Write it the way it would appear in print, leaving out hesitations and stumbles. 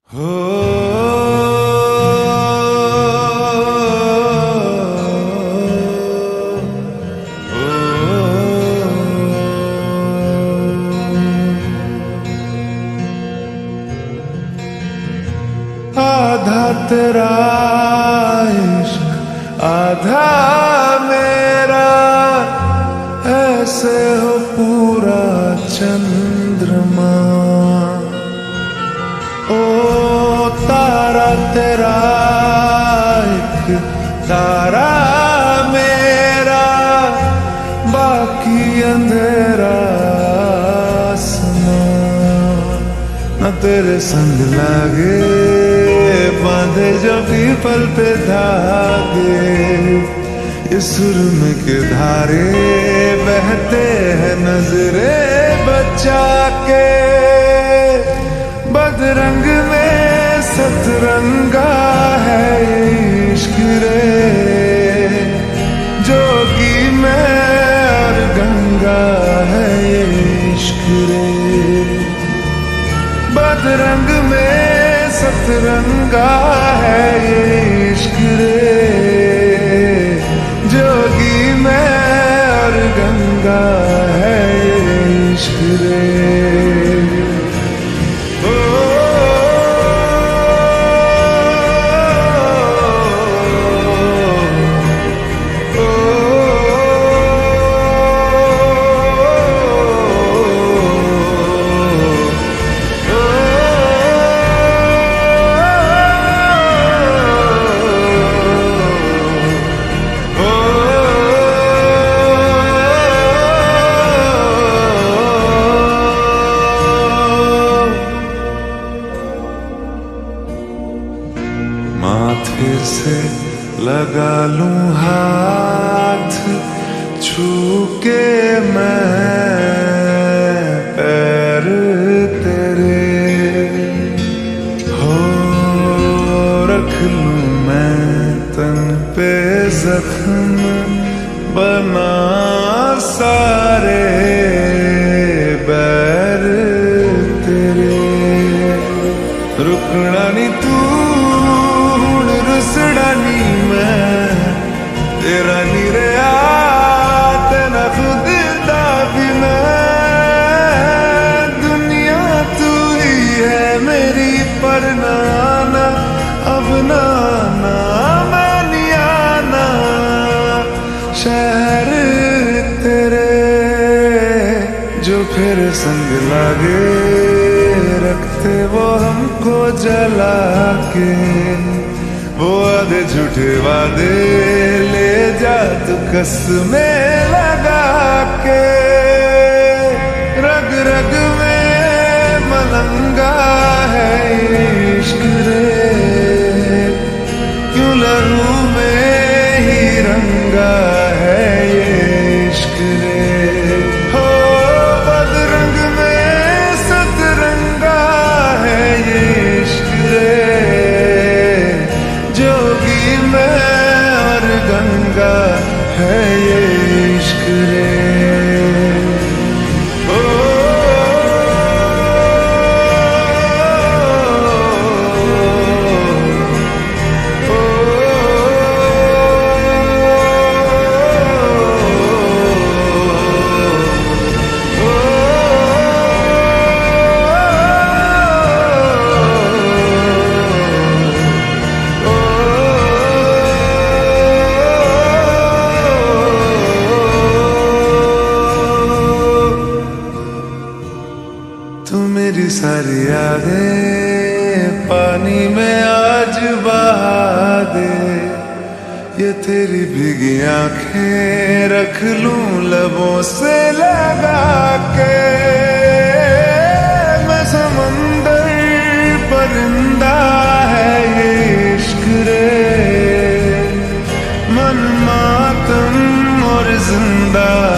हो आधा तेरा इश्क आधा मेरा, ऐसे हो पूरा चंद्रमा। ओ तारा तेरा एक तारा मेरा, बाकी अंधेरा आसमां। न तेरे संग लागे बांधे जो पीपल पे धागे, इस सुरम के धारे बहते हैं नजरे बचा के। बदरंग में सतरंगा है इश्क रे, जोगी में और गंगा है इश्क रे। बदरंग में सतरंगा है इश्क रे, जोगी में और गंगा है इश्क रे। माथे से लगा लूं हाथ, छू के मैं पैर तेरे। हो रख लूं मैं तन पे जख्म, बना सारे बैर तेरे। रुकना नहीं तू रुसड़ानी मैं, तेरा नी रहा तेरा खुद दा भी मैं। दुनिया तू ही है मेरी पर नाना, अब नाना मैं नहीं आना। शहर तेरे जो फिर संग लागे, रखते वो हमको जला के। वो आधे झूठे वादे ले जा तू कसमें लगा के। रग रग में मलंगा है इश्क रे, क्यों लहू में ही रंगा है इश्क रे। हो बदरंग में सतरंगा है इश्क रे, जोगी में और गंगा है ये इश्क रे। तू मेरी सारी यादें पानी में आज बहा दे। ये तेरी भीगी आंखें रख लूं लबों से लगा के। मैं समंदर परिंदा है ये इश्क रे, मन मातम और जिंदा